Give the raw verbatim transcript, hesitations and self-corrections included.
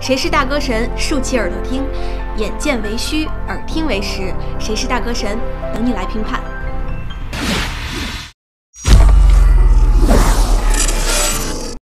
谁是大歌神？竖起耳朵听，眼见为虚，耳听为实。谁是大歌神？等你来评判。